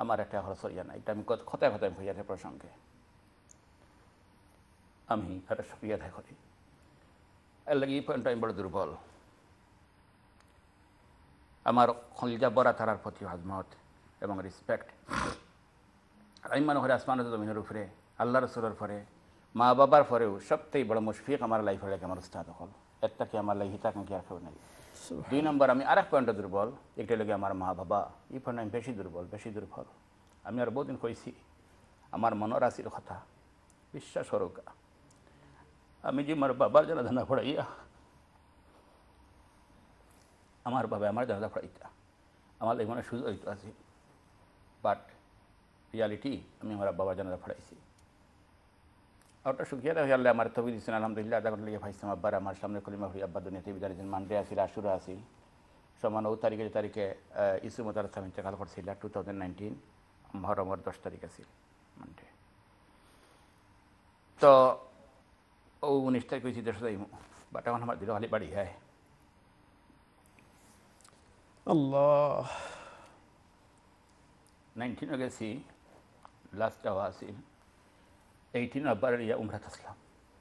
আমার একটা খরচ ইয়া নাই, এটা আমি কথায় কথায় ভুইয়াতে প্রসঙ্গে আমি তারা সুক্রিয়া আদায় করি। এর লাগে এই পয়েন্টটা আমি বড় দুর্বল। আমার খলিজা বরা তারার প্রতি আজমত এবং রেসপেক্ট আমি মনে করি আসমানের জমিনের উপরে আল্লাহ রসুলের পরে মা বাবার পরেও সবথেকে বড় মুশফিক আমার লাইফের লাগে আমার উস্তাদ হল। এর থেকে আমার লাগে হিতাকাঙ্ক্ষী আর কেউ নেই। 2 নম্বর আমি আরেক পয়েন্টে দুর্বল, একটা লাগে আমার মা বাবা। এই পয়েন্ট আমি বেশি দুর্বল। আমি আর বহুদিন কইছি আমার মনের আসির কথা বিশ্বাস হোক, আমি যে আমার বাবার জানাজানা পড়াইয়া আমার বাবা আমার জানাজা পড়াইতা আমার লাগে মনে সুযোগ হইতো আছে, বাট রিয়ালিটি আমি আমার বাবার জানাজা পড়াইছি। ওটা সুখিয়া হয়ে আল্লাহ আমার তবি দিচ্ছেন আলহামদুলিল্লাহ। আধা ঘন্টা লিখে পাইছিলাম আব্বার আমার সামনে কলিমা হই আব্বা দুনিয়াতে বিদায় দিয়েছেন। মানডে আসিল, আশুরা আসিল, সমান 9 তারিখে ইসুমতার সাথে ইন্তেকাল করছিল 2019 মহরমের 10 তারিখ আছিল মানডে। তো 19 তারিখ হয়েছি দেশ যাইমু, বাট এখন আমার দিল খালি বাড়ি হয় আল্লাহ 19 গেছি, লাস্ট যাওয়া আছিল 18 আব্বার ইয়া উমরাত আসলাম,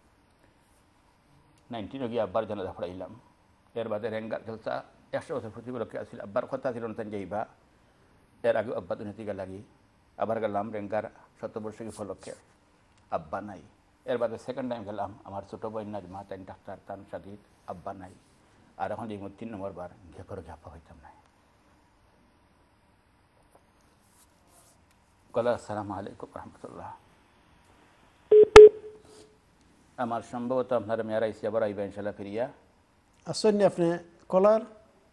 19 গিয়ে আব্বার জানাজা পড়াইলাম। এর বাদে রেঙ্গার জলসা 100 বছর প্রতি উপলক্ষে আসছিল। আব্বার কথা ছিল না যাইবা, এর আগে আব্বা দুনিয়াতে লাগি আবার গেলাম রেঙ্গার 70 বর্ষিকী উপলক্ষে, আব্বা নাই। এর বাদে সেকেন্ড টাইম গেলাম, আমার ছোটো বোন নাজমা তাই ডাক্তার তান সাদিদ, আব্বা নাই। আর এখন এই 3 নম্বর বার ঘে করে ঘাপা হইতাম নাই। কলা আসসালামু আলাইকুম রহমতুল্লাহ। আমার সম্ভবত আপনারা মেয়ারা ইসে আবার আইবা ইনশাল্লাহ ফিরিয়া আসেননি আপনি কলার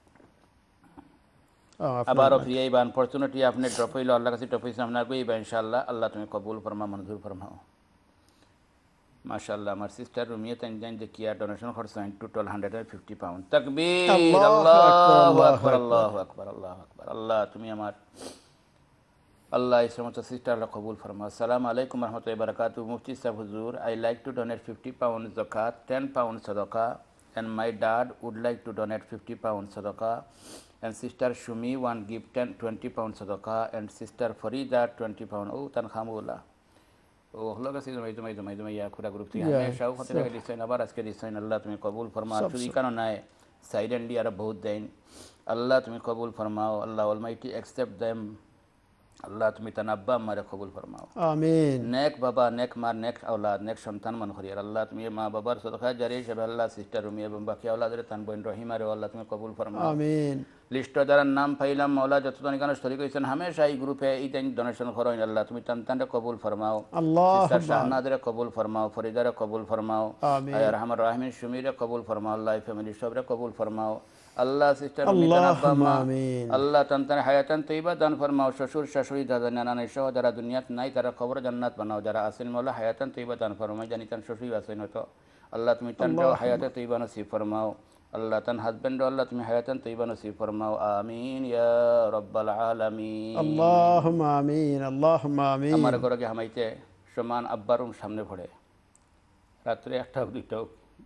আবারও ফিরিয়া আইবা। আনফর্চুনেটলি আপনি ড্রপ হইল, আল্লাহ কাছে ড্রপ হয়েছে আপনার ইবা ইনশাল্লাহ। আল্লাহ তুমি কবুল ফরমা, মঞ্জুর ফরমাও। মাশাআল্লাহ আমার সিস্টার রুমিয়া তাইন জান যে কিয়া ডোনেশন করছেন টোটাল 150 পাউন্ড। তাকবীর, আল্লাহু আকবার, আল্লাহু আকবার, আল্লাহু আকবার। আল্লাহ তুমি আমার আল্লাহ এই সমস্ত সিস্টাররা কবুল ফরমা। আসসালামু আলাইকুম রহমতুল্লাহি বারাকাতুহু। মুফতি সাহেব হুজুর, I like to donate 50 pound যাকাত, 10 পাউন্ড সাদাকা, and my dad would like to donate 50 pound sadaqah, and sister Shumi want give 20 pound sadaqah, and sister Farida 20 pound. Oh tanhamula ও হলো গেছে জমাই ইয়া খুরা গ্রুপ থেকে হামেশাও হতে লাগে দিচ্ছেন, আবার আজকে দিচ্ছেন। আল্লাহ তুমি কবুল ফরমাও। চুরি কারণ নাই সাইলেন্টলি আর বহুত দেন, আল্লাহ তুমি কবুল ফরমাও। আল্লাহ অলমাইটি অ্যাকসেপ্ট দেম। আল্লাহ তুমি তান আব্বা আমারে কবুল ফরমাও। আমিন নেক বাবা, নেক মা, নেক আওলাদ, নেক সন্তান মান করিয়ার আল্লাহ তুমি মা বাবার সদকা জারি হিসেবে আল্লাহ সিস্টার রুমি এবং বাকি আওলাদের তান বোন রহিমারে আল্লাহ তুমি কবুল ফরমাও। আমিন লিস্ট যারা নাম পাইলাম মৌলা যতজন এখানে শরীক হয়েছেন হামেশা এই গ্রুপে এই টাইম ডোনেশন করেন, আল্লাহ তুমি তান কবুল ফরমাও। সিস্টার শাহনাদের কবুল ফরমাও, ফরিদারে কবুল ফরমাও, রহমান রাহমিন সুমিরে কবুল ফরমাও, আল্লাহ ফ্যামিলি সবরে কবুল ফরমাও। আল্লাহ সিস্টার আব্বা মা আল্লাহ তান হায়াতান তৈবা দান ফরমাও। শ্বশুর শাশুড়ি দাদা নানা সহ যারা দুনিয়াত নাই তারা খবর জান্নাত বানাও। যারা আসেন মৌলা হায়াতান তৈবা দান ফরমাও। জানি তান শ্বশুর আসেন হয়তো, আল্লাহ তুমি তানটাও হায়াতে তৈবা নসিব ফরমাও। আল্লাহ তান হাজবেন্ড আল্লাহ তুমি হায়াতান তৈবা নসিব ফরমাও। আমিন ইয়া রব্বাল আলামিন। আল্লাহুম্মা আমিন, আল্লাহুম্মা আমিন। আমার ঘরে হামাইতে সমান আব্বার সামনে পড়ে রাত্রে 1টা 2টা।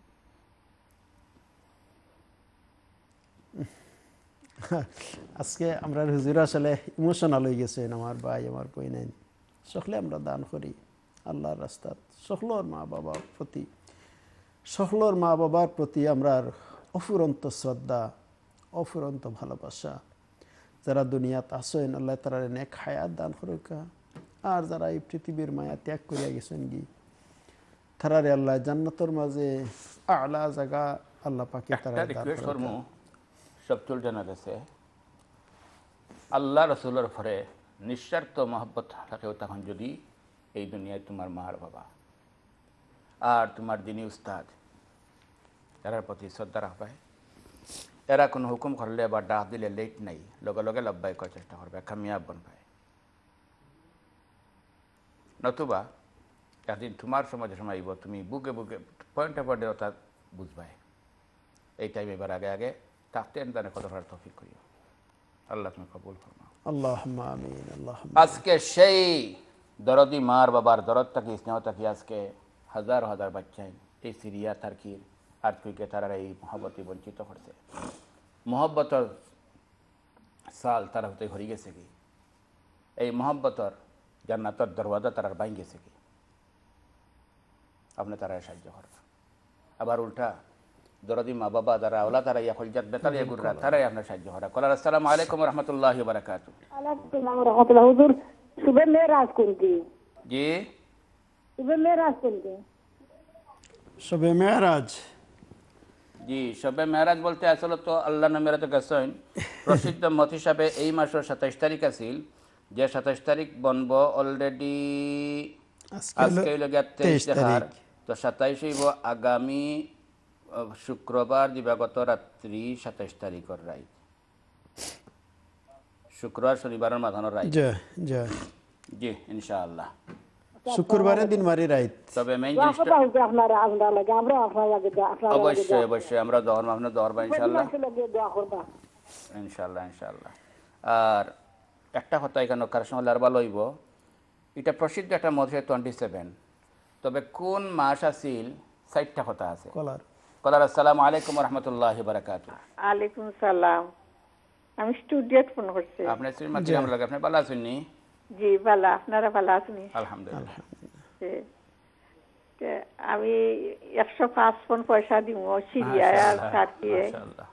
আজকে আমরা হুজুর আসলে ইমোশনাল হয়ে গেছেন। আমার ভাই আমার বোন সকলে আমরা দান করি আল্লাহর রাস্তাত। সকলের মা বাবার প্রতি আমরা অফুরন্ত শ্রদ্ধা, অফুরন্ত ভালোবাসা। যারা দুনিয়াত আসেন আল্লাহ তারা নেক হায়াত দান করুকা, আর যারা এই পৃথিবীর মায়া ত্যাগ করিয়া গেছেন গি তারারে আল্লাহ জান্নাতের মাঝে আলা জায়গা আল্লাহ পাকে তারা দান করুকা। সব চুল জানা গেছে আল্লাহ রসুলের ফরে নিঃস্বার্থ মহব্বত থাকেও তখন যদি এই দুনিয়ায় তোমার মা আর বাবা আর তোমার দিনী উস্তাদ এরার প্রতি শ্রদ্ধা রাখবায়, এরা কোনো হুকুম করলে বা ডাক দিলে লেট নাই, লগে লগে লব্বাই করার চেষ্টা করবে, কামিয়াব বনবায়। নতুবা একদিন তোমার সমাজের সময় আইব তুমি বুকে বুকে পয়েন্টে পয়েন্টে অর্থাৎ বুঝবায়। এই টাইম এবার আগে আগে থাকতে তানে কত করার তৌফিক করিও। আল্লাহ তুমি কবুল ফরমাও। আল্লাহুম্মা আমিন, আল্লাহুম্মা। আজকে সেই দরদি মার বাবার দরদ থাকি স্নেহ থাকি আজকে হাজার হাজার বাচ্চাই এই সিরিয়া তার্কির আর্থিকে তারা এই মহব্বতে বঞ্চিত করছে। মহব্বতের সাল তারা হতে হয়ে গেছে কি এই মহব্বতর জান্নাতর দরওয়াজা তারার বাইন গেছে কি আপনি তারা সাহায্য করবেন আবার উল্টা দরদি মা বাবা যারা ওলা তারা ইয়া খলজাত বেতাল ইয়া গুররা তারাই আপনার সাহায্য করা কলার আসসালামু আলাইকুম রহমতুল্লাহ বারাকাতু আলাইকুম রহমতুল্লাহ হুজুর শুভে মেরাজ কোনটি জি শুভে মেরাজ কোনটি শবে মেরাজ জি শবে মেরাজ বলতে আসলে তো আল্লাহ নামের তো গেছেন প্রসিদ্ধ মত হিসাবে এই মাসের 27 তারিখ আছিল যে 27 তারিখ বনব অলরেডি আজকে হইল 23 দেখার তো 27 হইব আগামী শুক্রবার দিবাগত রাত্রি 27 তারিখের রাত শুক্রবার শনিবারের মাঝানোর রাত জয় জয় জি ইনশাআল্লাহ শুক্রবারের দিন মারি রাইত তবে মেইন দোয়া জিনিসটা করবা হুজুর আপনারা আমরা লাগে আমরা আপনার লাগে আপনার অবশ্যই অবশ্যই আমরা দোয়ার মাহফিলে দোয়ার বা ইনশাআল্লাহ লাগে দোয়া করবা ইনশাআল্লাহ ইনশাআল্লাহ আর একটা কথা এখানে কার সঙ্গে আর ভালো হইব এটা প্রসিদ্ধ একটা মত 27 তবে কোন মাস আছিল 60টা কথা আছে কলার কলার আসসালামু আলাইকুম রহমতুল্লাহ বারাকাতু আলাইকুম সালাম আমি স্টুডিওত ফোন করছি আপনি শ্রীমতী আমরা লাগে আপনি ভালো আছেন নি জি ভালো আপনারা ভালো আছেন আলহামদুলিল্লাহ আমি 105 ফোন পয়সা দিব সিরিয়া আর সাথিয়ে মাশাআল্লাহ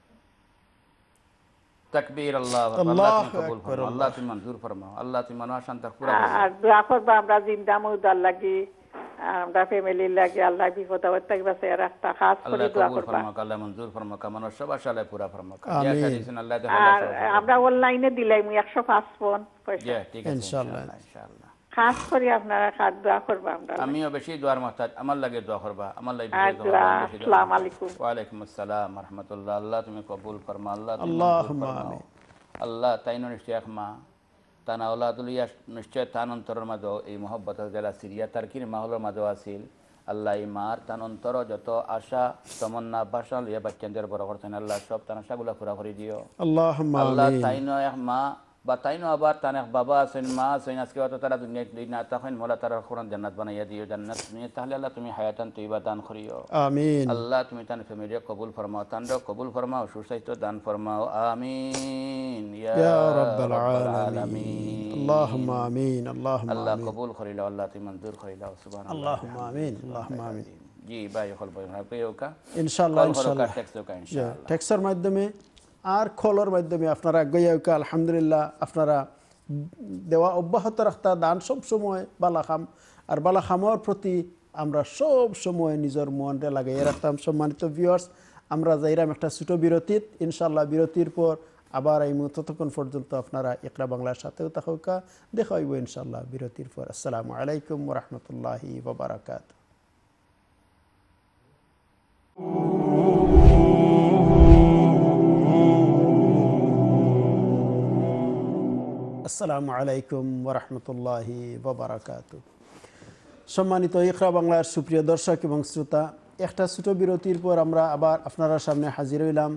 তাকবীর আল্লাহ আল্লাহু তুমি কবুল ফরমাও আল্লাহ তুমি মঞ্জুর ফরমাও আল্লাহ তুমি মানওয়া শান্ত পুরা আর দোয়া করবা আমরা জিন্দা মুদার লাগি আমরা ফ্যামিলির লাগে আল্লাহ বিপদ আপদ থেকে বাঁচিয়ে রাখতা খাস করে আল্লাহ দোয়া কবুল করবা ফরমাও আল্লাহ মঞ্জুর ফরমাও কামনা সব আশালে পুরা ফরমাও আমিন। ইয়া হাদিসুন আল্লাহ আর তাআলা আমরা অনলাইনে দিলাই 105 ফোন পয়সা জি ঠিক আছে ইনশাআল্লাহ। ইনশাআল্লাহ খাস করে আপনারা খাস দোয়া করবা আমরা আমিও বেশি দোয়ার মহতাজ আমার লাগে দোয়া করবা আমার লাগে আর বেশি দোয়া করবা, বেশি দোয়া আসসালামু করবা। আলাইকুম ওয়ালাইকুম আসসালাম রহমতুল্লাহ আল্লাহ তুমি কবুল ফরমা আল্লাহ তুমি আল্লাহুম্মা মঞ্জুর ফরমাও। আমিন। আল্লাহ তাইনো নিশ্চয় এক মা তান আওলাদুল ইয়া নিশ্চয় তান অন্তরের মাঝে এই মহব্বত জেলা সিরিয়া তারকির মাহলের মাঝে আছিল আল্লাহ এই মার তান অন্তর যত আশা তমন্না বাসা লইয়া বাচ্চাদের বড় করছেন আল্লাহ সব তান আশাগুলা পুরা করে দিও আল্লাহুম্মা আল্লাহ আমিন তাইনো এক মা বা তাইনো আবার তান এক বাবা আছেন মা আছেন আজকে হয়তো তারা দুনিয়া না তখন মোলা তারা কোরআন জান্নাত বানাইয়া দিও জান্নাত নিয়ে তাহলে আল্লাহ তুমি হায়াতান তৈবা দান করিও আমিন আল্লাহ তুমি তান ফ্যামিলিয়া কবুল ফরমাও তানরাও কবুল ফরমাও সুস্বাস্থ্য দান ফরমাও আমিন ইয়া রাব্বাল আলামিন আল্লাহুম্মা আমিন আল্লাহুম্মা আল্লাহ আমিন কবুল করিলাও আল্লাহ তুমি মঞ্জুর করিলাও সুবহানাল্লাহ আল্লাহুম্মা আমিন আল্লাহুম্মা আমিন জি ভাই হল ভাই আমরা পেওকা ইনশাআল্লাহ কল করো ইনশাআল্লাহ টেক্সটকা ইনশাআল্লাহ টেক্সের মাধ্যমে আর কলর মাধ্যমে আপনারা গইয়াউকা আলহামদুলিল্লাহ আপনারা দেওয়া অব্যাহত রাখতা দান সব সময় বালাখাম আর বালাখামর প্রতি আমরা সব সময় নিজের মনটা লাগাইয়া রাখতাম সম্মানিত ভিউয়ার্স আমরা যাইরাম একটা ছোট বিরতিত ইনশাআল্লাহ বিরতির পর আবার এই ততক্ষণ পর্যন্ত আপনারা ইকরা বাংলার সাথেও থাকুকা দেখা হইব ইনশাআল্লাহ বিরতির পর আসসালামু আলাইকুম ওয়া রাহমাতুল্লাহি ওয়া বারাকাতুহু আসসালামু আলাইকুম ওরহমতুল্লাহি ওবরাকাত সম্মানিত ইকরা বাংলার সুপ্রিয় দর্শক এবং শ্রোতা একটা ছোট বিরতির পর আমরা আবার আপনারা সামনে হাজির হইলাম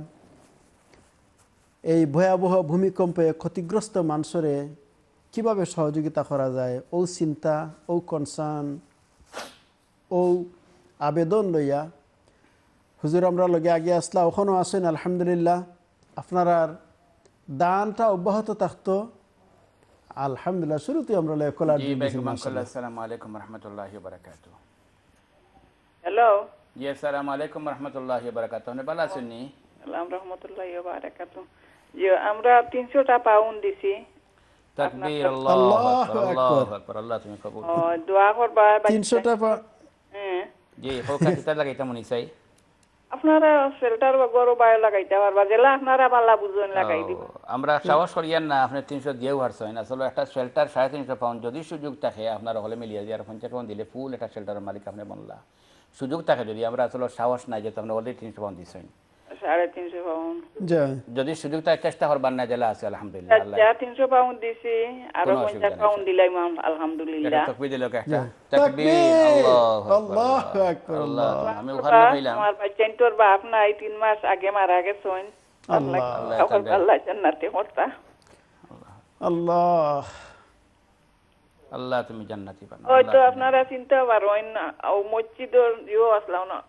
এই ভয়াবহ ভূমিকম্পে ক্ষতিগ্রস্ত মানুষরে কিভাবে সহযোগিতা করা যায় ও চিন্তা ও কনসার্ন ও আবেদন লইয়া হুজুর আমরা লগে আগে আসলা ওখানেও আসেন আলহামদুলিল্লাহ আপনারা দানটা অব্যাহত থাকতো আলহামদুলিল্লাহ শুরুতে আমরা কলার জি ভাই মাশাআল্লাহ আসসালামু আলাইকুম রাহমাতুল্লাহি ওয়া বারাকাতুহু হ্যালো জি আসসালামু আলাইকুম রাহমাতুল্লাহি ওয়া বারাকাতুহু আপনি ভালো আছেন নি সালাম রাহমাতুল্লাহি ওয়া বারাকাতুহু জি আমরা 300 টা পাউন্ড দিছি তাকবীর আল্লাহু আকবার আল্লাহ তুমি কবুল দোয়া করবা 300 টাকা হ্যাঁ জি হোকা কিতা লাগাইতা মনি চাই আপনারা শেল্টার বা গরু বায়ো লাগাইতে পারবা জেলা আপনারা বালা বুঝুন লাগাই দিব আমরা সাহস করিয়ান না আপনি 300 দিয়েও হারছেন আসলে একটা শেল্টার 350 পাউন্ড যদি সুযোগ থাকে আপনার হলে মিলিয়ে দিয়ে আর 50 পাউন্ড দিলে ফুল একটা শেল্টারের মালিক আপনি বনলা সুযোগ থাকে যদি আমরা আসলে সাহস নাই যে আপনি অলরেডি 300 পাউন্ড দিছেন 350 পাউন্ড জয় যদি সুযোগ থাকে চেষ্টা করবার না জেলা আছে আলহামদুলিল্লাহ আল্লাহ যা 300 পাউন্ড দিছি আর কোনো অসুবিধা 50 পাউন্ড দিলাম আলহামদুলিল্লাহ তাকবীর দিল একটা তাকবীর আল্লাহু আকবার আল্লাহ আমি ওখানে কইলাম আমার বাচ্চাইন্তর বাপ নাই 3 মাস আগে মারা গেছেন আল্লাহ আল্লাহ জান্নাতে করতা আল্লাহ আল্লাহ তুমি জান্নাতি বানাও হয়তো আপনারা চিন্তা পারেন ও মসজিদের ইও আসলাম না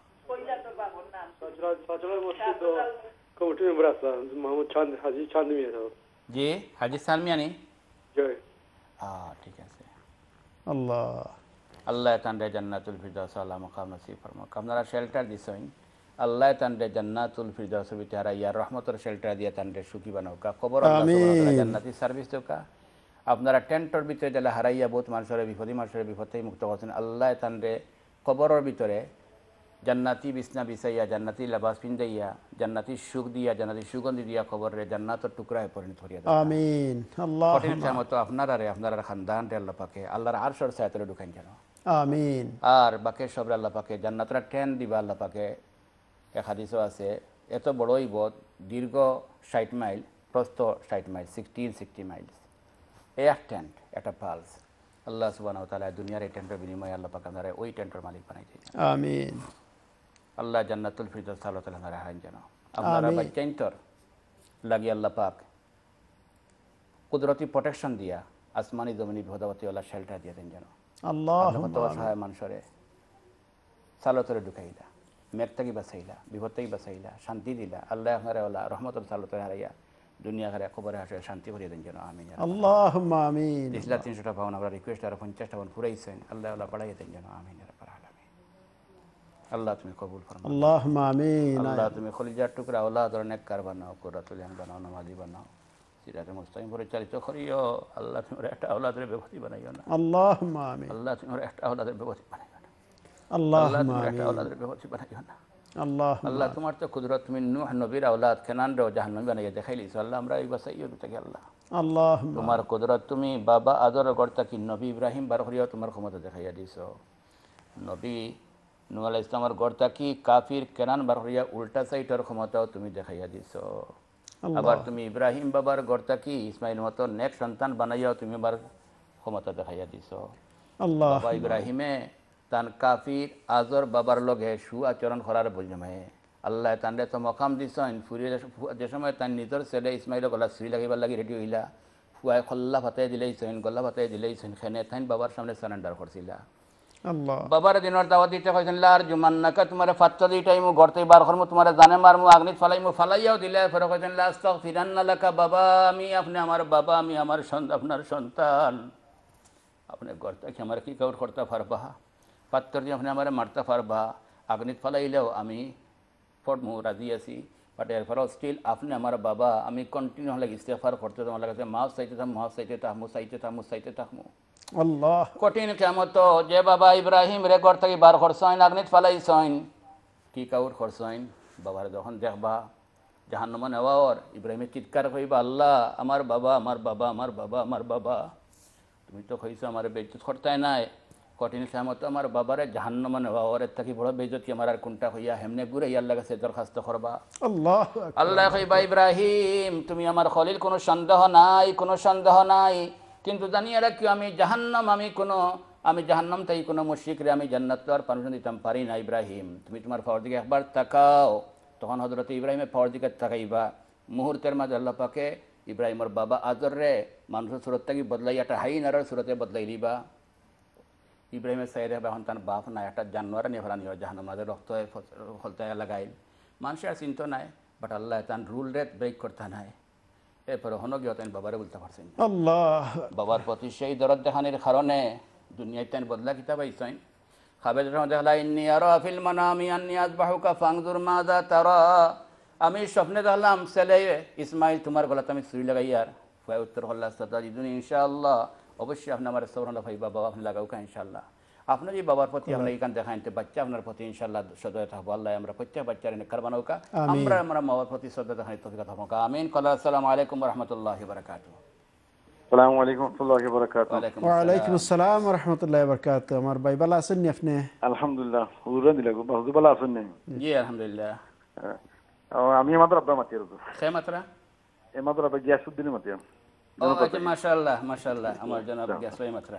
서초로 모시도 কমিটি মেম্বার আছেন মোহাম্মদ চাঁদ হাজি চাঁদমিয়া সাহেব জি হাজি সালমিয়ানি জয় ঠিক আছে। আল্লাহ আল্লাহ তানরে জান্নাতুল ফিরদাউস আলা মাকাম নসিব ফরমাক। আপনারা শেল্টার দিছেন, আল্লাহ তানরে জান্নাতুল ফিরদাউসের ভিতরে আর ইয়ার রহমতের শেল্টার দিয়ে তানরে সুখী বানাওকা। কবর আল্লাহ সুবহানাহু ওয়া তাআলা জান্নাতি সার্ভিস দেওকা। আপনারা টেন্টর ভিতরে দিলে হারাইয়া বহুত মানুষের বিপদ থেকে মুক্ত করছেন। আল্লাহ তানরে কবরের ভিতরে জান্নাতি বিছনা বিছাইয়া, জান্নাতি লেবাস পিন্দাইয়া, জান্নাতি সুখ দিয়া, জান্নাতি সুগন্ধি দিয়া কবরে জান্নাতের টুকরায় পরিণত করিয়া দেন। আমিন। আল্লাহ কঠিন মতো আপনার খানদান রে আল্লাহ পাকে আল্লাহর আরশের ছায়াতলে ঢুকাইন যেন। আমিন। আর বাকি সবরে আল্লাহ পাকে জান্নাতরা ট্রেন দিবা আল্লাহ পাকে। এক হাদিসও আছে, এত বড়ই বোধ দীর্ঘ 60 মাইল, প্রস্থ 60 মাইল, 60 মাইলস, এক টেন্ট, একটা পালস। আল্লাহ সুবহানাহু ওয়া তাআলা দুনিয়ার এই টেন্টের বিনিময়ে আল্লাহ পাক আপনারা ওই টেন্টের মালিক বানাই দিয়েছেন। আমিন। আল্লাহ জান্নাতুল ফিরদাউস আল্লাহ তাআলা আপনারা হারাইন যেন। আপনারা বাচ্চাইন্তর লাগি আল্লাহ পাক কুদরতি প্রোটেকশন দিয়া আসমানি জমিনি বিপদাবতী আল্লাহ শেল্টার দিয়ে দেন যেন। আল্লাহ কত অসহায় মানুষরে সালতরে ঢুকাইলা, মেঘ থেকে বাঁচাইলা, বিপদ থেকে বাঁচাইলা, শান্তি দিলা। আল্লাহ আপনারা আল্লাহ রহমতুল সালতরে হারাইয়া দুনিয়া হারে খবরে হাসে শান্তি করিয়ে দেন যেন। আমিন। আল্লাহুম্মা আমিন। 300টা পাউন আমরা রিকোয়েস্ট আর 50টা পাউন পুরাইছেন। আল্লাহ আল্লাহ বাড়াইয়া দেন যেন। আমিন। আল্লাহ তুমি কবুল ফরমাও। আল্লাহুম্মা আমিন। আল্লাহ তুমি খলিজার টুকরা আওলাদর নেককার বানাও, কুরাতুল আইন বানাও, নামাজি বানাও, সিরাতে মুস্তাকিম পরিচালিত করিও। আল্লাহ তুমি একটা আওলাদের বেগতি বানাইও না। আল্লাহুম্মা আমিন। আল্লাহ তুমি একটা আওলাদের বেগতি বানাইও না। আল্লাহুম্মা তুমি একটা আমিন। আওলাদের বেগতি বানাইও না। আল্লাহুম্মা আল্লাহ তোমার তো কুদরত, তুমি নূহ নবীর আওলাদ কেনানরেও জাহান্নামী বানাইয়া দেখাইলিস। আল্লাহ আমরা এই বাসাইও থেকে আল্লাহ আল্লাহুম্মা তোমার কুদরত, তুমি বাবা আদর কর্তা কি নবী ইব্রাহিম বার করিয়া তোমার ক্ষমতা দেখাইয়া দিছ। নবী নূহ আলাইহিস সালামের গর্তা কি কাফির কেনান বার করিয়া উল্টা সাইটের ক্ষমতাও তুমি দেখাইয়া দিছ। আবার তুমি ইব্রাহিম বাবার গর্তা কি ইসমাইল মতো নেক সন্তান বানাইয়াও তুমি আবার ক্ষমতা দেখাইয়া দিছ। আল্লাহ বাবা ইব্রাহিমে তান কাফির আজর বাবার লগে সু আচরণ করার বুঝমে আল্লাহ তানরে তো মকাম দিছেন। ফুরিয়ে যে সময় তার নিজের ছেলে ইসমাইল গলা সুই লাগিবার লাগি রেডি হইলা, ফুয়াই খল্লা ফাতাই দিলেইছেন, গল্লা ফাতাই দিলেইছেন, খেনে তাইন বাবার সামনে সারেন্ডার করছিলা। আল্লাহ বাবার দিনের দাওয়াত দিতে কইছেন লার জুমান্নাকা তোমার ফাত্তা দিটাই মু গর্তে বার করমু, তোমার জানে মারমু, আগ্নিত ফালাইমু, ফালাইয়াও দিলে ফের কইছেন লা আস্তাগফিরান্না লাকা বাবা, আমি আপনি আমার বাবা, আমি আমার আপনার সন্তান। আপনি গর্তে কি আমার কি কাউর করতে পারবা, পাত্তর দিয়ে আপনি আমার মারতে পারবা, আগ্নিত ফালাইলেও আমি ফটমু রাজি আছি। বাট এরপরেও স্টিল আপনি আমার বাবা, আমি কন্টিনিউ লাগে ইস্তেগফার করতে তোমার কাছে মাফ চাইতে থাকমু, মাফ চাইতে থাকমু, চাইতে থাকমু। আল্লাহ কঠিন কেমত যে বাবা ইব্রাহিম রে ঘর থেকে বার করছেন, আগ্নিত ফালাইছেন, কি কাউর করছেন। বাবার যখন দেখবা জাহান্নামে নেওয়ার, ইব্রাহিমের চিৎকার কইবা আল্লাহ আমার বাবা, আমার বাবা, আমার বাবা, আমার বাবা, তুমি তো কইছো আমার বেইজ্জত করতাই নাই। কঠিন কেমত আমার বাবারে জাহান্নামে নেওয়ার থাকি বড় বেইজ্জত কি আমার আর কোনটা হইয়া হেমনে ঘুরে ইয়ার কাছে দরখাস্ত করবা। আল্লাহ আল্লাহ কইবা ইব্রাহিম তুমি আমার খলিল, কোনো সন্দেহ নাই, কোনো সন্দেহ নাই, কিন্তু জানিয়ে রাখিও আমি জাহান্নাম, আমি জাহান্নাম তাই কোনো মুশরিকরে আমি জান্নাত তো আর পারমিশন দিতাম পারি না। ইব্রাহিম তুমি তোমার পাওয়ার দিকে একবার তাকাও। তখন হযরত ইব্রাহিমের পাওয়ার দিকে তাকাইবা, মুহূর্তের মাঝে আল্লাহ পাকে ইব্রাহিমের বাবা আজর রে মানুষের সুরত থেকে বদলাই একটা হাইনারের সুরতে বদলাই দিবা। ইব্রাহিমের সাইডে এখন তার বাপ নাই, একটা জানোয়ার নিয়ে ফেলানি হয় জাহান্নাম, মাঝে রক্ত ফলতে লাগাই। মানুষের চিন্তা নাই, বাট আল্লাহ তার রুল রেট ব্রেক করতে নাই। এরপরে হন গিয়ে তাই বাবারে বলতে পারছেন। আল্লাহ বাবার প্রতি সেই দরদ দেখানির কারণে দুনিয়ায় তাই বদলা কিতাব আইছেন। খাবের দেখলা ইন্নি আরা ফিল মানামি আন্নি আযবাহুকা ফানজুর মাযা তারা, আমি স্বপ্নে দেখলাম ছেলে ইসমাইল তোমার গলাতে আমি ছুরি লাগাইয়ার। ফায় উত্তর করলা সাতাজিদুনি ইনশাআল্লাহ, অবশ্যই আপনি আমার সবরানা ভাই বাবা আপনি লাগাউকা ইনশাআল্লাহ। আপনার এই বাবার প্রতি আপনার এখান দেখাইতে বাচ্চা আপনার প্রতি ইনশাআল্লাহ সদয় থাকবো। আল্লাহ আমরা প্রত্যেক বাচ্চার নেককার বানাউকা, আমরা আমরা মাবার প্রতি শ্রদ্ধা দেখাই তৌফিক থাকবো। আমিন। আসসালামু আলাইকুম ওয়া রাহমাতুল্লাহি ওয়া বারাকাতুহু। আসসালামু আলাইকুম ওয়া রাহমাতুল্লাহি ওয়া বারাকাতুহু। ওয়া আলাইকুম আসসালাম ওয়া রাহমাতুল্লাহি ওয়া বারাকাতুহু। আমার ভাই ভালো আছেন নি আপনি? আলহামদুলিল্লাহ, হুজুর দিলা গো, হুজুর ভালো আছেন নি? জি আলহামদুলিল্লাহ। আমি আমাদের আব্বা মাতি হুজুর। কে মাত্রা? আমাদের আব্বা গিয়াসউদ্দিন মাতি। ও আচ্ছা, মাশাআল্লাহ মাশাআল্লাহ, আমার জনাব গ্যাসওয়াই মাত্রা।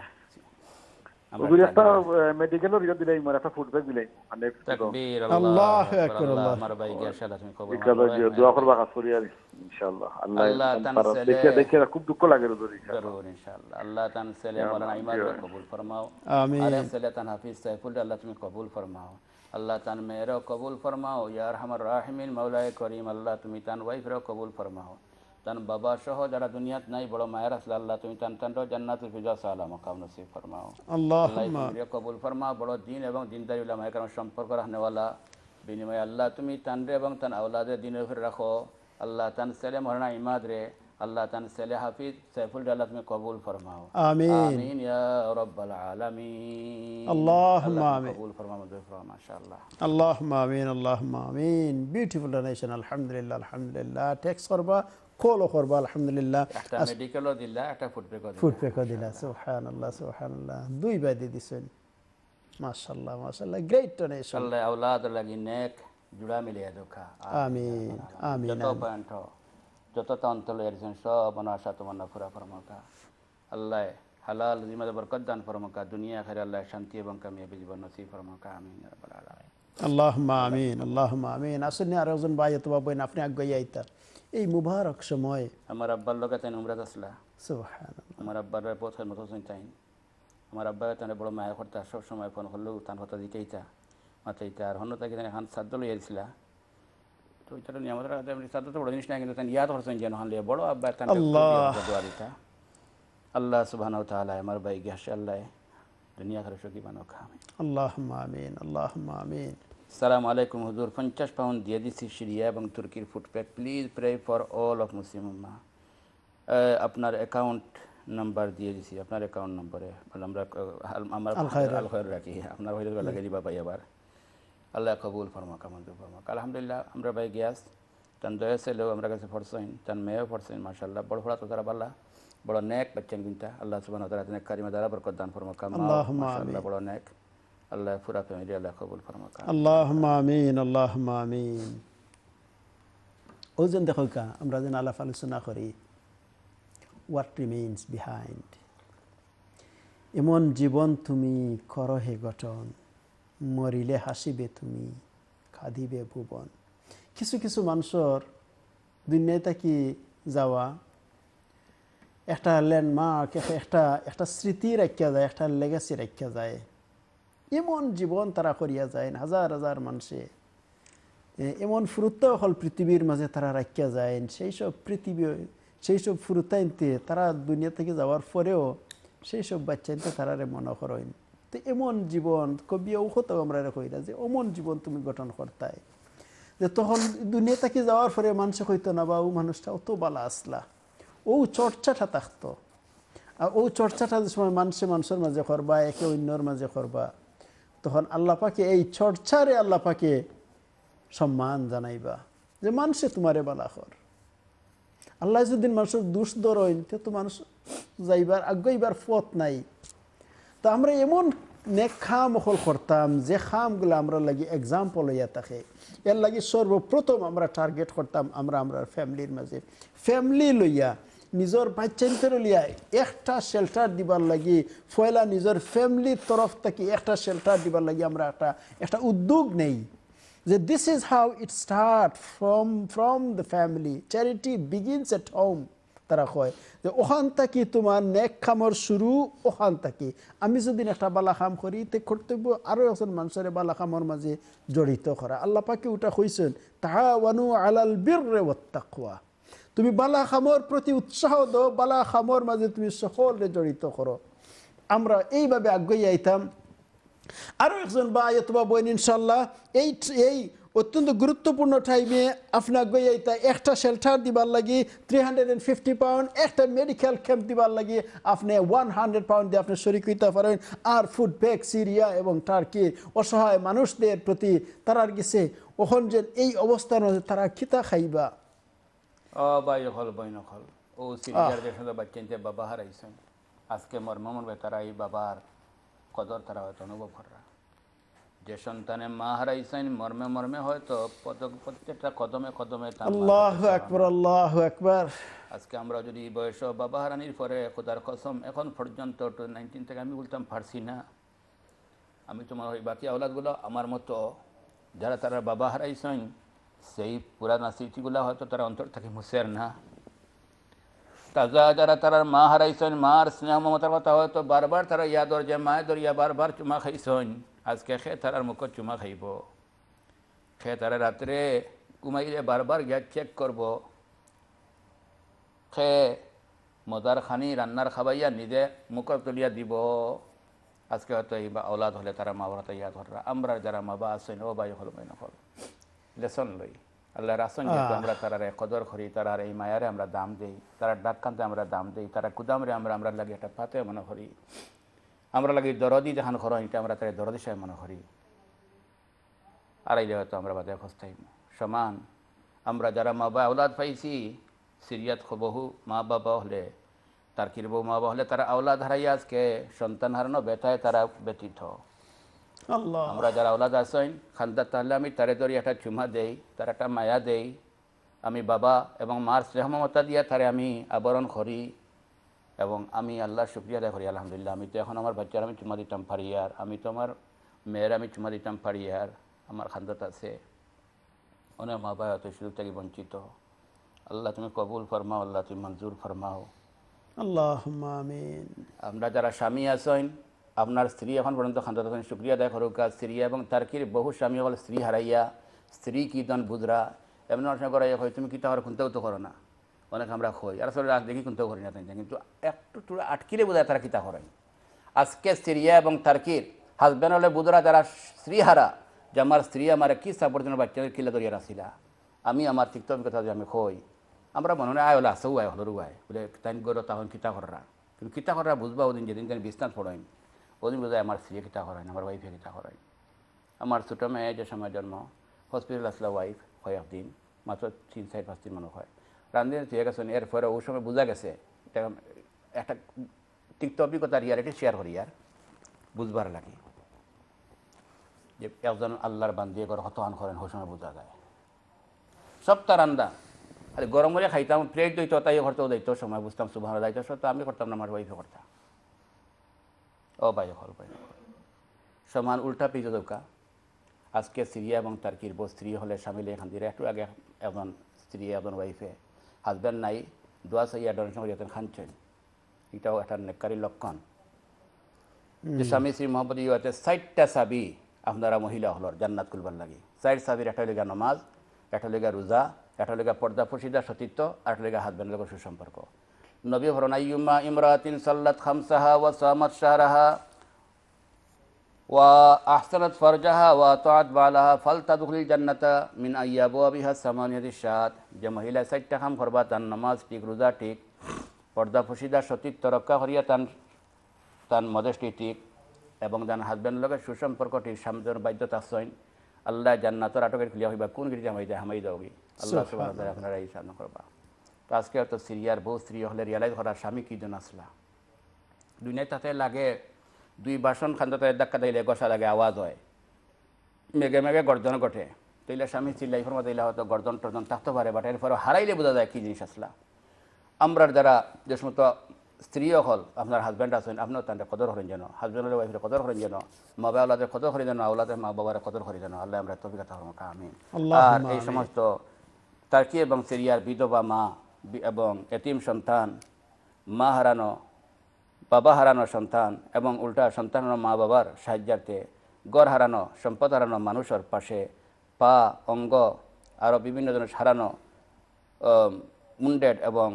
হুজুর একটা মেডিকেলের রিপোর্ট দিলাই, আমার একটা ফুড ব্যাগ দিলাই। তাকবীর, আল্লাহু আকবার। আল্লাহ আমার ভাই ইনশাআল্লাহ তুমি কবুল ইকাদা করো। দোয়া করবা কাজ করি আর ইনশাআল্লাহ। আল্লাহ তাআলা দেখে দেখে খুব দুঃখ লাগে হুজুর ইনশাআল্লাহ। জরুর ইনশাআল্লাহ। আল্লাহ তাআলা ছেলে মাওলানা ইমাদ কবুল ফরমাও। আমিন। আরে ছেলে তান হাফিজ সাইফুল আল্লাহ তুমি কবুল ফরমাও। আল্লাহ তান মেয়েরও কবুল ফরমাও। ইয়া আরহামার রাহিমিন মাওলায়ে করিম, আল্লাহ তুমি তান ওয়াইফেরও কবুল ফরমাও। তান বাবা সহ যারা দুনিয়াত নাই বড় মায়ের আসলে আল্লাহ তুমি তান তান জান্নাতুল ফিরদাউস আলা মাকাম নসিব ফরমাও। আল্লাহ আল্লাহুম্মা তুমি কবুল ফরমাও। বড় দিন এবং দিনদারি উলামায়ে কেরাম সম্পর্ক রাখনেওয়ালা বিনিময়ে আল্লাহ তুমি তানরে এবং তান আওলাদের দিনের উপরে রাখো। আল্লাহ তান ছেলে মরনা ইমাদ রে আল্লাহ তান ছেলে হাফিজ সাইফুল আল্লাহ তুমি কবুল ফরমাও। আমিন আমিন ইয়া রাব্বাল আলামিন। আল্লাহুম্মা আল্লাহ আমিন কবুল ফরমাও মঞ্জুর ফরমাও মাশাআল্লাহ। আল্লাহুম্মা আমিন আল্লাহুম্মা আমিন। বিউটিফুল ডোনেশন আলহামদুলিল্লাহ আলহামদুলিল্লাহ। টেক্সট করবা কলও করবা আলহামদুলিল্লাহ। একটা মেডিকেলও দিলা একটা ফুড ব্রেকও দিলা। ফুড প্যাকও দিলা সুবহানাল্লাহ সুবহানাল্লাহ। দুই বাই দিয়ে দিছেন মাশাআল্লাহ মাশাআল্লাহ। Great donation. আল্লাহ আওলাদ লাগি নেক জুড়া মিলিয়ে দেখা। আমিন আমিন যত পয়েন্ট যত তন্তল এরছেন সব আশা তোমার না পুরা ফরমাকা। আল্লাহ হালাল জিমাদে বরকত দান ফরমাকা। দুনিয়া আখিরে আল্লাহ শান্তি এবং কামিয়াবি জীবন নসিব ফরমাকা। আমিন ইয়া রাব্বাল আলামিন। আল্লাহুম্মা আমিন আল্লাহুম্মা আমিন। আসেন আর একজন ভাই অথবা বোন আপনি আগে আইতা এই মুবারক সময়। আমার আব্বার লোকে তাই উমরাত আসলা। সুবহানাল্লাহ। আমার আব্বার বহুত খেদমত হোসেন তাই। আমার আব্বা তানে বড় মায়া করতা সব সময় ফোন করলেও তান কথা দিকেইতা মাথাইতা আর হন্য তাকে হান সাদ্দ লইয়াছিলা। তো এটা নিয়ে আমাদের সাদ্দ তো বড় জিনিস না কিন্তু তান ইয়াদ করছেন যেন হান লিয়ে বড় আব্বা তান দোয়া দিতা। আল্লাহ সুবহানাহু ওয়া তাআলা আমার ভাই গেছে আল্লাহ দুনিয়া করে সুখী বানাও খামে। আল্লাহুম্মা আমিন আল্লাহুম্মা আমিন। আসসালামু আলাইকুম হুজুর 50 পাউন্ড দিয়ে দিছি সিরিয়া এবং তুর্কির food pack. Please pray for all of Muslim উম্মাহ। আপনার অ্যাকাউন্ট নাম্বার দিয়ে দিছি আপনার অ্যাকাউন্ট নম্বরে আমরা আমার আল খায়র রাখি আপনার হইলে লাগে দিবা পাই আবার। আল্লাহ কবুল ফরমাকা মঞ্জুর ফরমাকা। আলহামদুলিল্লাহ আমরা ভাই গিয়াস তান দয়া ছেলেও আমরা কাছে পড়ছেন তান মেয়েও পড়ছেন মাশাআল্লাহ। বড় পড়া তো তারা বাল্লা বড় নেক বাচ্চান কিনতা আল্লাহ সুবহানাহু ওয়া তাআলা নেক কারিমা দ্বারা বরকত দান ফরমাকা। মাশাআল্লাহ বড় নেক আল্লাহ পুরা ফ্যামিলি আল্লাহ কবুল ফরমাকা। আল্লাহুম্মা আমিন আল্লাহুম্মা আমিন। ওজন দেখো কা আমরা যেন আলাপ আলোচনা করি হোয়াট রিমেইনস বিহাইন্ড। এমন জীবন তুমি করো হে গঠন মরিলে হাসিবে তুমি কাঁদিবে ভুবন। কিছু কিছু মানুষের দুনিয়ায় থাকি যাওয়া একটা ল্যান্ডমার্ক একটা স্মৃতি রাখিয়া যায় একটা লেগাসি রাখিয়া যায়। এমন জীবন তারা করিয়া যায় হাজার হাজার মানুষে এমন ফুরুত্তা হল পৃথিবীর মাঝে তারা রাখিয়া যায়। সেই সব ফুরুত্তাইনতে তারা দুনিয়া থেকে যাওয়ার পরেও সেই সব বাচ্চাইনতে তারা মনে করেন। তো এমন জীবন কবি ওখতেও আমরা কইরা যে অমন জীবন তুমি গঠন করতাই যে তখন দুনিয়া থেকে যাওয়ার পরে মানুষ হইতো না বা ও মানুষটা অত বালা আসলা ও চর্চাটা থাকতো। আর ও চর্চাটা যে সময় মানুষের মাঝে করবা একে অন্যর মাঝে করবা তখন আল্লাহ পাকে এই চর্চারে আল্লাহ পাকে সম্মান জানাইবা যে মানুষে তোমারে বালা কর। আল্লাহ যদি মানুষের দুষ ধরেন তো মানুষ যাইবার আগাইবার পথ নাই। তো আমরা এমন নেক খাম হল করতাম যে খামগুলো আমরা লাগি এক্সাম্পল হইয়া থাকে। এর লাগি সর্বপ্রথম আমরা টার্গেট করতাম আমরা ফ্যামিলির মাঝে ফ্যামিলি লইয়া নিজের বাচ্চাদের লিয়া একটা শেল্টার দিবার লাগি ফয়লা নিজের ফ্যামিলির তরফ থেকে একটা শেল্টার দিবার লাগি আমরা একটা উদ্যোগ নেই যে this is how it start from the family. Charity begins at home. তারা কয় যে ওখান থাকি তোমার নেক খামর শুরু ওখান থাকি। আমি যদি একটা বালা খাম করি তে কর্তব্য আরও একজন মানুষের বালা খামর মাঝে জড়িত করা। আল্লাহ পাকে ওটা কইছেন তাআওয়ানু আলাল বিররি ওয়াত তাকওয়া। তুমি বালা খামর প্রতি উৎসাহ দাও বালা খামর মাঝে তুমি সকলে জড়িত করো। আমরা এইভাবে আগুয়ে আইতাম। আরও একজন ভাই অথবা বোন ইনশাল্লাহ এই অত্যন্ত গুরুত্বপূর্ণ টাইমে আপনার গইয়াইতা একটা শেল্টার দিবার লাগি 350 পাউন্ড একটা মেডিকেল ক্যাম্প দিবার লাগি আপনি 100 পাউন্ড দিয়ে আপনি শরিক হইতে পারেন। আর ফুড ব্যাগ সিরিয়া এবং টার্কির অসহায় মানুষদের প্রতি তারার গেছে ওখন যে এই অবস্থান তারা খিতা খাইবা ভাই হল বইন হল ও সিরিয়ার দেশে বাচ্চাইতে বাবা হারাইছেন আজকে মর্মমন তারা এই বাবার কদর তারা হয়তো অনুভব করা। যে সন্তানে মা হারাইছেন মর্মে মর্মে হয়তো প্রত্যেকটা কদমে কদমে আল্লাহু আকবার আল্লাহু আকবার। আজকে আমরা যদি বয়স বাবা হারানির পরে খোদার কসম এখন পর্যন্ত 19 থেকে আমি বলতাম পারছি না। আমি তোমার ওই বাকি আওলাদগুলো আমার মতো যারা তারা বাবা হারাইছেন সেই পুরানা স্মৃতিগুলো হয়তো তারা অন্তর থেকে মুছের না। তাজা যারা তারা মা হারাইছেন মার স্নেহ মমতার কথা হয়তো বারবার তারা ইয়াদর যে মায়ের দরিয়া বারবার চুমা খাইছেন। আজকে খে তারার মুখ চুমা খাইব খে তারা রাত্রে ঘুমাইলে বারবার গিয়া চেক করব খেয়ে মজার খানি রান্নার খাবাইয়া নিজে মুখর তুলিয়া দিব। আজকে হয়তো এই বা ওলাদ হলে তারা মা বাবা ইয়া ধরা, আমরা যারা মা বা আছেন ও বাই হল মাই নকল লেসন লই আল্লাহর আসন যেহেতু আমরা তারারে কদর করি, তারার এই মায়ারে আমরা দাম দেই, তারা ডাক্কান্তে আমরা দাম দেই, তারা কুদামরে আমরা লাগে একটা পাতে মনে করি, আমরা লাগে দরদি জাহান খর এটা আমরা তারা দরদি সাহেব মনে করি। আর এই হয়তো আমরা বাদে ফস্তাই সমান। আমরা যারা মা বাবা আওলাদ পাইছি সিরিয়াত বহু মা বাবা হলে তারকির বউ মা বাবা হলে তারা আওলাদ হারাইয়া আজকে সন্তান হারানো ব্যথায় তারা ব্যতীত। আল্লাহ আমরা যারা আওলাদ আসেন খান্দার তাহলে আমি তারে ধরি একটা চুমা দেই, তার একটা মায়া দেই, আমি বাবা এবং মার স্নেহ মমতা দিয়া তারে আমি আবরণ করি এবং আমি আল্লাহর শুকরিয়া আদায় করি। আলহামদুলিল্লাহ আমি তো এখন আমার বাচ্চার আমি চুমা দিতাম পারি, আর আমি তো আমার মেয়ের আমি চুমা দিতাম পারি, আর আমার খান্দাত আছে অনেক মা বাবা হয়তো সুযোগ থেকে বঞ্চিত। আল্লাহ তুমি কবুল ফরমাও, আল্লাহ তুমি মঞ্জুর ফরমাও। আল্লাহুম্মা আমিন। আমরা যারা স্বামী আছেন আপনার স্ত্রী এখন পর্যন্ত খান্দাত আছেন শুক্রিয়া আদায় করুক। স্ত্রী এবং তারকির বহু স্বামী হল স্ত্রী হারাইয়া স্ত্রী কীর্তন বুধরা এমন অনেক করাইয়া হয় তুমি কিতা হওয়ার খুনতেও তো করো না, অনেক আমরা খই আর আসলে দেখি খুনতেও করি না তাই, কিন্তু একটু টুড়া আটকিলে বোধ হয় তারা কিতা করেন। আজকে স্ত্রিয়া এবং তারকির হাজব্যান্ড হলে বুধরা যারা স্ত্রী হারা, যে আমার স্ত্রী আমার কি সাপোর্ট জন্য বাচ্চাদের কিলা দরিয়া রাখিলা, আমি আমার তিক্ত অভিজ্ঞতা যে আমি খই আমরা মনে হয় আয় হলে আসেও আয় হলরু আয় বলে তাই গরো তখন কিতা করা, কিন্তু কিতা করা বুঝবা ওদিন যেদিন তাই বিছনাথ পড়েন ওদিন বোঝায় আমার স্ত্রী কিতা করেন, আমার ওয়াইফে কিতা করেন। আমার ছোটো মেয়ে যে সময় জন্ম হসপিটাল আসলে ওয়াইফ হয় একদিন মাত্র 3-4-5 দিন মনে হয় রান্ধে ঠিক আছে। এরপরে ওই সময় বোঝা গেছে এটা একটা তিক্ত অভিজ্ঞতা রিয়ালিটি শেয়ার করি আর বুঝবার লাগে যে একজন আল্লাহর বান্দিয়ে করে হতহান করেন ওই সময় বোঝা যায় সবটা রান্দা খালি গরম করে খাইতাম প্লেট দইতো তাই করতেও দায়িত্ব সময় বুঝতাম সুবাহ দায়িত্ব সত্য আমি করতাম না, আমার ওয়াইফে করতাম। ও বাই হল বাই সমান উল্টা পিজো দৌকা আজকে সিরিয়া এবং তারকির বউ স্ত্রী হলে স্বামী এখান দিয়ে একটু আগে একজন স্ত্রী একজন ওয়াইফে হাজব্যান্ড নাই দোয়া সাইয়া ডোনেশন করিয়াতেন খানছেন, এটাও একটা নেককারী লক্ষণ যে স্বামী শ্রী মোহাম্মদ ইউতে 60টা চাবি আপনারা মহিলা হলর জান্নাত খুলবার লাগে। 4 চাবির একটা লেগা নমাজ, একটা লেগা রোজা, একটা লেগা পর্দা ফসিদা সতীত্ব, আর একটা লেগা হাজব্যান্ডের লোকের সুসম্পর্ক। নবী হরন আইয়ুমা ইমরাতিন সাল্লাত খামসাহা ওয়া সামাত শাহরাহা ওয়া আহসানাত ফারজাহা ওয়া তাআত বালাহা ফালতাদখুলিল জান্নাতা মিন আইয়াবওয়াবিহা সামানিয়াতি শাত। যে মহিলা 4টা কাম করবা তার নামাজ ঠিক, রোজা ঠিক, পর্দা ফসিদা সতীত্ব রক্ষা করিয়া তার মদেশটি ঠিক এবং তার হাজব্যান্ড লোকের সুসম্পর্ক ঠিক সামনের বাধ্যতা আছেন আল্লাহ জান্নাতের আটকের খুলিয়া হইবা কোন গিরি হামাই দাওগি আল্লাহ সুবহানাহু ওয়া তাআলা আপনারা এই সাধন করবা। তো আজকে হয়তো সিরিয়ার বহু স্ত্রী হলে রিয়ালাইজ করার স্বামী কী জন আসলা দুনিয়ায় তাতে লাগে 2 বাসন খান্দাতে ধাক্কা দিলে গসা লাগে আওয়াজ হয় মেঘে মেঘে গর্জন ঘটে, তৈলে স্বামী চিল্লাইফর মতো দিলে হয়তো গর্জন টর্জন থাকতে পারে, বাট এরপরে হারাইলে বোঝা যায় কী জিনিস আসলা। আমরা যারা যে সমস্ত স্ত্রীও হল আপনার হাজব্যান্ড আছেন আপনিও তাদের কদর করেন যেন, হাজব্যান্ডের ওয়াইফের কদর করেন যেন, মা বাবা আল্লাহদের কদর করি যেন, আল্লাহদের মা বাবার কদর করি যেন, আল্লাহ আমরা তৌফিক দান করুন আমিন। আর এই সমস্ত তারকি এবং সিরিয়ার বিধবা মা এবং এতিম সন্তান, মা হারানো বাবা হারানো সন্তান এবং উল্টা সন্তান মা বাবার সাহায্যার্থে গড় হারানো সম্পদ হারানো মানুষের পাশে পা অঙ্গ আরও বিভিন্ন ধরনের হারানো মুন্ডেড এবং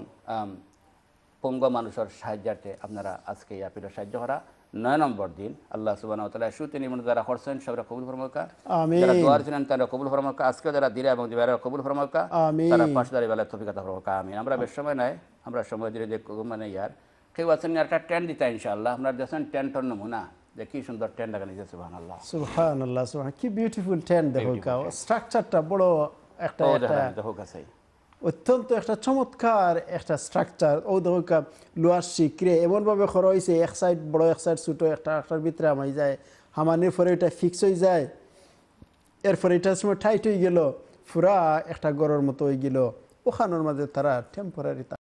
পঙ্গ মানুষের সাহায্যার্থে আপনারা আজকে এই আপিলের সাহায্য করা 9 নম্বর দিন আল্লাহ সুবহানাহু ওয়া তাআলা সুতে নিমন যারা করছেন সবরা কবুল ফরমাকা, যারা দোয়ার ছিলেন তারা কবুল ফরমাকা, আজকে যারা দিরা এবং দিবারা কবুল ফরমাকা, তারা পাশদারি বেলা তৌফিক দান ফরমাকা আমিন। আমরা বেশ সময় নাই, আমরা সময় ধীরে যে মানে ইয়ার কেউ আছেন একটা টেন্ট দিতে ইনশাআল্লাহ আপনারা দেখছেন টেন্টর নমুনা যে কি সুন্দর টেন্ট লাগানো নিয়েছে সুবহানাল্লাহ সুবহানাল্লাহ সুবহান কি বিউটিফুল টেন্ট দেখো স্ট্রাকচারটা বড় একটা দেখো কাছে অত্যন্ত একটা চমৎকার একটা স্ট্রাকচার ও দেখা লোহার শিকরে এমনভাবে খরা হয়েছে এক সাইড বড় এক সাইড ছোটো একটার ভিতরে আমাই যায় হামানির পরে এটা ফিক্স হয়ে যায়, এরপরে এটার সময় টাইট হয়ে গেল পুরা একটা গড়ের মতো হয়ে গেল, ওখানের মাঝে তারা টেম্পোরারি